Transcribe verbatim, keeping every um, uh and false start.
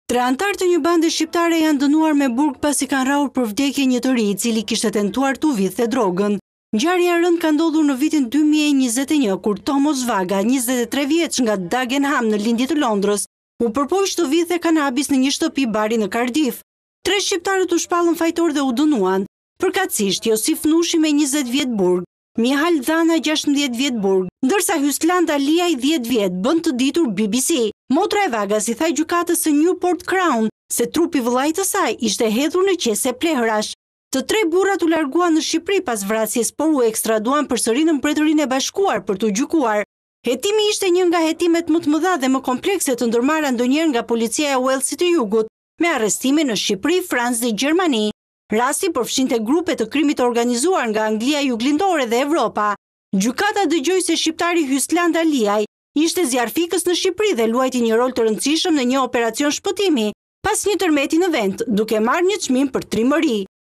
Tre antar të një bande shqiptare janë dënuar me burg pasi kanë rrahur për vdekje një të ri i cili kishte tentuar t'u vidhte drogën. Ngjarja e rëndë ka ndodhur në vitin dy mijë e njëzet e një kur Thomas Vaga, njëzet e tre vjeç nga Dagenham në lindje të Londrës, u përpoq të vidhte kanabis në një shtëpi bari në Cardiff. Tre shqiptarët u shpallën fajtor dhe u dënuan. Përkatësisht Josif Nushi me njëzet vjet burg, Mihal Dhana gjashtëdhjetë vjet burg, ndërsa Hyslanda Liaj dhjetë vjet bën të ditur B B C. Motra e Vagas i tha gjykatës së Newport Crown se trupi vëllait të saj ishte hedhur në qese plehrash. Të tre burrat u larguan në Shqipëri pas vrasjes, por u ekstraduan përsëri në Mbretërinë e Bashkuar për t'u gjykuar. Hetimi ishte një nga hetimet më të mëdha dhe më komplekse të ndërmarra ndonjëherë nga policia e Walesit të Jugut, me arrestime në Shqipëri, Francë dhe Gjermani. Rasti përfshinte grupe të krimit të organizuar nga Anglia Juglindore dhe Evropa. Gjykata dëgjoi se shqiptari Hyslanda Liaj ishte zjarfikës në Shqipëri dhe luajti një rol të rëndësishëm në një operacion shpëtimi, pas një tërmeti në vend, duke marrë një çmim për trimëri.